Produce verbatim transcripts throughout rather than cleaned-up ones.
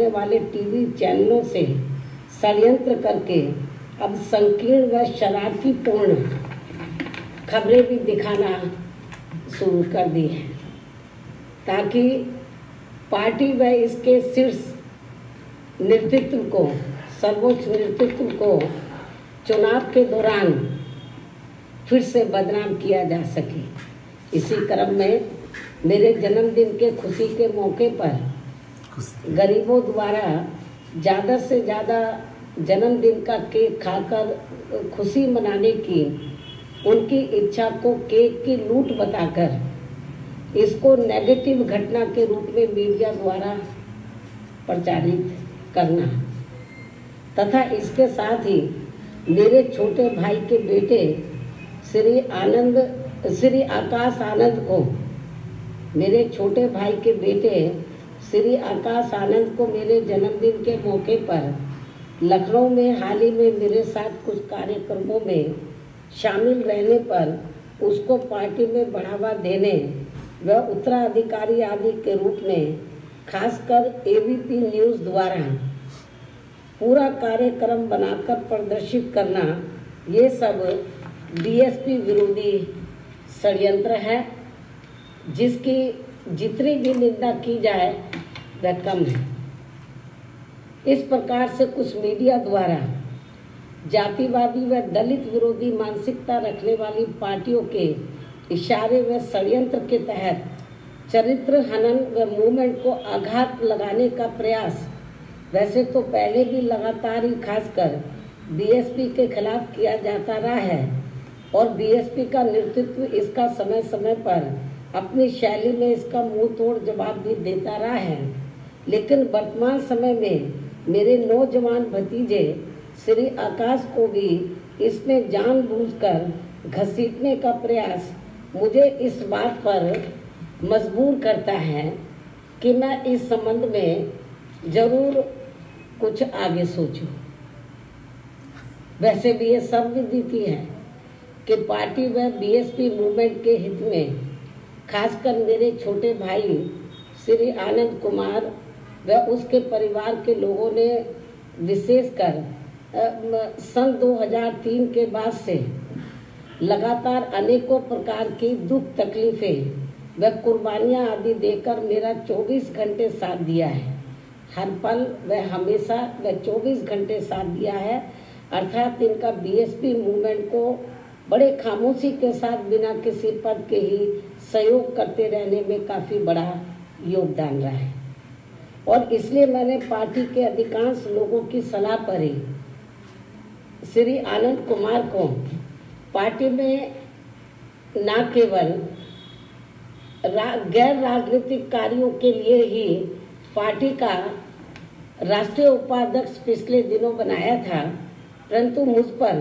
करने वाले टीवी चैनलों से षड्यंत्र करके अब संकीर्ण व शरारतीपूर्ण खबरें भी दिखाना शुरू कर दी है, ताकि पार्टी व इसके शीर्ष नेतृत्व को, सर्वोच्च नेतृत्व को चुनाव के दौरान फिर से बदनाम किया जा सके। इसी क्रम में मेरे जन्मदिन के खुशी के मौके पर गरीबों द्वारा ज़्यादा से ज़्यादा जन्मदिन का केक खाकर खुशी मनाने की उनकी इच्छा को केक की लूट बताकर इसको नेगेटिव घटना के रूप में मीडिया द्वारा प्रचारित करना तथा इसके साथ ही मेरे छोटे भाई के बेटे श्री आनंद श्री आकाश आनंद को मेरे छोटे भाई के बेटे श्री आकाश आनंद को मेरे जन्मदिन के मौके पर लखनऊ में हाल ही में मेरे साथ कुछ कार्यक्रमों में शामिल रहने पर उसको पार्टी में बढ़ावा देने व उत्तराधिकारी आदि के रूप में खासकर एबीपी न्यूज़ द्वारा पूरा कार्यक्रम बनाकर प्रदर्शित करना, ये सब बीएसपी विरोधी षड्यंत्र है, जिसकी जितनी भी निंदा की जाए वह कम है। इस प्रकार से कुछ मीडिया द्वारा जातिवादी व दलित विरोधी मानसिकता रखने वाली पार्टियों के इशारे व षड्यंत्र के तहत चरित्र हनन व मूवमेंट को आघात लगाने का प्रयास वैसे तो पहले भी लगातार ही खासकर बीएसपी के खिलाफ किया जाता रहा है और बीएसपी का नेतृत्व इसका समय समय पर अपनी शैली में इसका मुंह तोड़ जवाब भी देता रहा है, लेकिन वर्तमान समय में मेरे नौजवान भतीजे श्री आकाश को भी इसमें जानबूझकर घसीटने का प्रयास मुझे इस बात पर मजबूर करता है कि मैं इस संबंध में जरूर कुछ आगे सोचूं। वैसे भी ये सर्वविदित है कि पार्टी व बीएसपी मूवमेंट के हित में खासकर मेरे छोटे भाई श्री आनंद कुमार व उसके परिवार के लोगों ने विशेषकर सन दो हज़ार तीन के बाद से लगातार अनेकों प्रकार की दुख तकलीफें व कुर्बानियां आदि देकर मेरा चौबीस घंटे साथ दिया है। हर पल व हमेशा व चौबीस घंटे साथ दिया है, अर्थात इनका बीएसपी मूवमेंट को बड़े खामोशी के साथ बिना किसी पद के ही सहयोग करते रहने में काफ़ी बड़ा योगदान रहा है। और इसलिए मैंने पार्टी के अधिकांश लोगों की सलाह पर ही श्री आनंद कुमार को पार्टी में न केवल रा, गैर राजनीतिक कार्यों के लिए ही पार्टी का राष्ट्रीय उपाध्यक्ष पिछले दिनों बनाया था, परंतु मुझ पर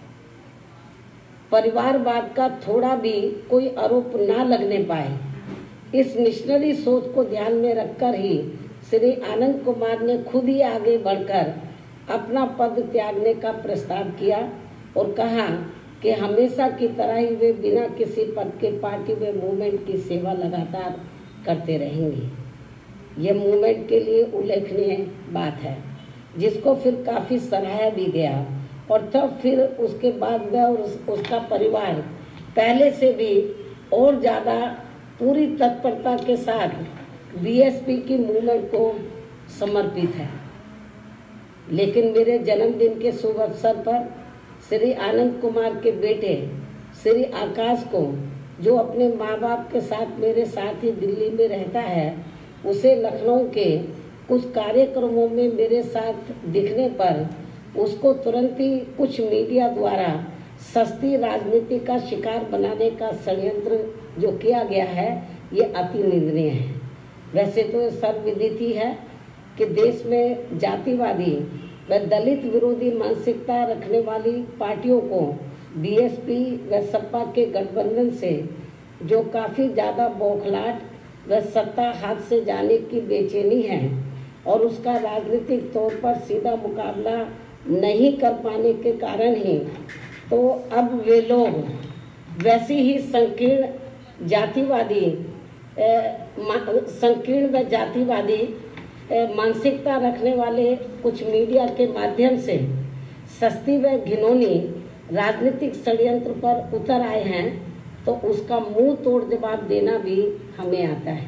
परिवारवाद का थोड़ा भी कोई आरोप न लगने पाए, इस मिशनरी सोच को ध्यान में रखकर ही श्री आनंद कुमार ने खुद ही आगे बढ़कर अपना पद त्यागने का प्रस्ताव किया और कहा कि हमेशा की तरह ही वे बिना किसी पद के पार्टी व मूवमेंट की सेवा लगातार करते रहेंगे। ये मूवमेंट के लिए उल्लेखनीय बात है, जिसको फिर काफ़ी सराहा भी गया और तब फिर उसके बाद वह और उस, उसका परिवार पहले से भी और ज़्यादा पूरी तत्परता के साथ बीएसपी की मूवमेंट को समर्पित है। लेकिन मेरे जन्मदिन के शुभ अवसर पर श्री आनंद कुमार के बेटे श्री आकाश को, जो अपने माँ बाप के साथ मेरे साथ ही दिल्ली में रहता है, उसे लखनऊ के कुछ कार्यक्रमों में मेरे साथ दिखने पर उसको तुरंत ही कुछ मीडिया द्वारा सस्ती राजनीति का शिकार बनाने का षड्यंत्र जो किया गया है, ये अति निंदनीय है। वैसे तो सर्वविदित ही है कि देश में जातिवादी व दलित विरोधी मानसिकता रखने वाली पार्टियों को बीएसपी व सपा के गठबंधन से जो काफ़ी ज़्यादा बौखलाहट व सत्ता हाथ से जाने की बेचैनी है और उसका राजनीतिक तौर पर सीधा मुकाबला नहीं कर पाने के कारण ही तो अब वे लोग वैसी ही संकीर्ण जातिवादी संकीर्ण व जातिवादी मानसिकता रखने वाले कुछ मीडिया के माध्यम से सस्ती व घिनौनी राजनीतिक षड्यंत्र पर उतर आए हैं, तो उसका मुंह तोड़ जवाब देना भी हमें आता है।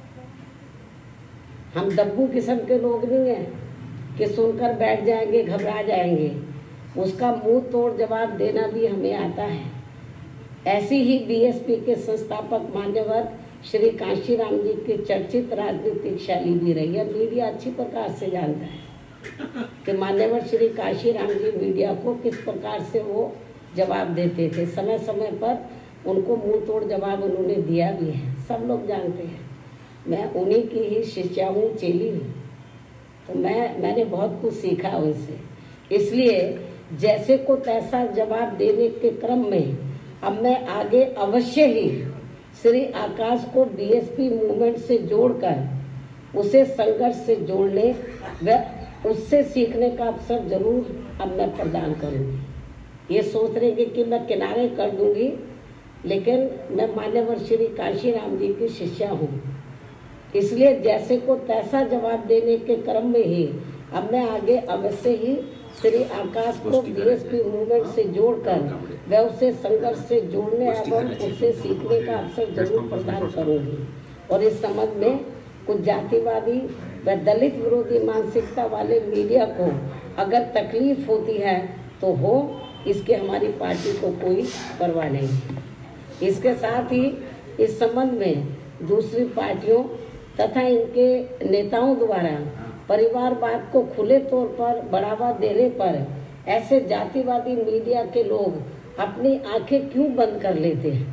हम दब्बू किस्म के लोग नहीं हैं कि सुनकर बैठ जाएंगे, घबरा जाएंगे। उसका मुंह तोड़ जवाब देना भी हमें आता है। ऐसी ही बीएसपी के संस्थापक मान्यवर श्री कांशीराम जी की चर्चित राजनीतिक शैली भी रही है। मीडिया अच्छी प्रकार से जानता है कि मान्यवर श्री कांशीराम जी मीडिया को किस प्रकार से वो जवाब देते थे। समय समय पर उनको मुंह तोड़ जवाब उन्होंने दिया भी है, सब लोग जानते हैं। मैं उन्हीं की ही शिष्या हूँ, चेली हूँ, तो मैं मैंने बहुत कुछ सीखा उनसे। इसलिए जैसे को तैसा जवाब देने के क्रम में अब मैं आगे अवश्य ही श्री आकाश को बीएसपी मूवमेंट से जोड़कर उसे संघर्ष से जोड़ने व उससे सीखने का अवसर जरूर अब मैं प्रदान करूँगी। ये सोच रहे कि मैं किनारे कर दूंगी, लेकिन मैं मान्यवर श्री कांशीराम जी की शिष्या हूँ, इसलिए जैसे को तैसा जवाब देने के क्रम में ही अब मैं आगे अवश्य ही श्री आकाश को बीएसपी मूवमेंट से जोड़कर व उसे संघर्ष से जोड़ने एवं उससे सीखने का अवसर जरूर प्रदान करूंगी। और इस संबंध में कुछ जातिवादी व दलित विरोधी मानसिकता वाले मीडिया को अगर तकलीफ होती है तो हो, इसके हमारी पार्टी को कोई परवाह नहीं। इसके साथ ही इस संबंध में दूसरी पार्टियों तथा इनके नेताओं द्वारा परिवारवाद को खुले तौर पर बढ़ावा देने पर ऐसे जातिवादी मीडिया के लोग अपनी आंखें क्यों बंद कर लेते हैं,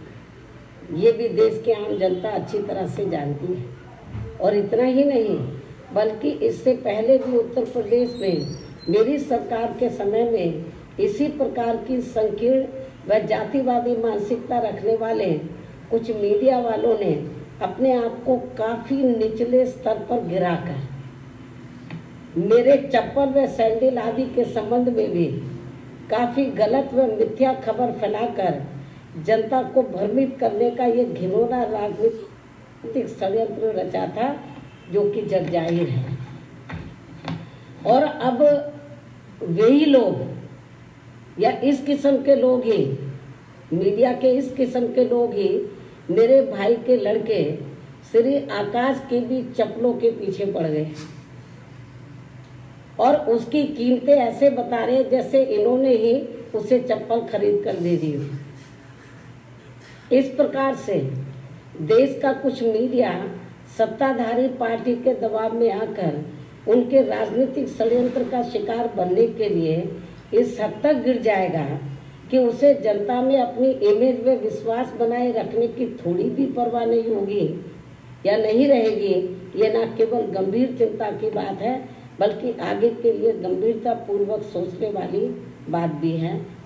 ये भी देश की आम जनता अच्छी तरह से जानती है। और इतना ही नहीं, बल्कि इससे पहले भी उत्तर प्रदेश में मेरी सरकार के समय में इसी प्रकार की संकीर्ण व जातिवादी मानसिकता रखने वाले कुछ मीडिया वालों ने अपने आप को काफी निचले स्तर पर गिराकर मेरे चप्पल व सैंडल आदि के संबंध में भी काफी गलत व मिथ्या खबर फैलाकर जनता को भ्रमित करने का ये घिनौना राजनीतिक षड्यंत्र रचा था, जो कि जग जाहिर है। और अब वही लोग या इस किस्म के लोग ही, मीडिया के इस किस्म के लोग ही मेरे भाई के लड़के श्री आकाश के भी चप्पलों के पीछे पड़ गए और उसकी कीमतें ऐसे बता रहे जैसे इन्होंने ही उसे चप्पल खरीद कर दे दी। इस प्रकार से देश का कुछ मीडिया सत्ताधारी पार्टी के दबाव में आकर उनके राजनीतिक षड्यंत्र का शिकार बनने के लिए इस हद तक गिर जाएगा कि उसे जनता में अपनी इमेज में विश्वास बनाए रखने की थोड़ी भी परवाह नहीं होगी या नहीं रहेगी। ये न केवल गंभीर चिंता की बात है, बल्कि आगे के लिए गंभीरता पूर्वक सोचने वाली बात भी है।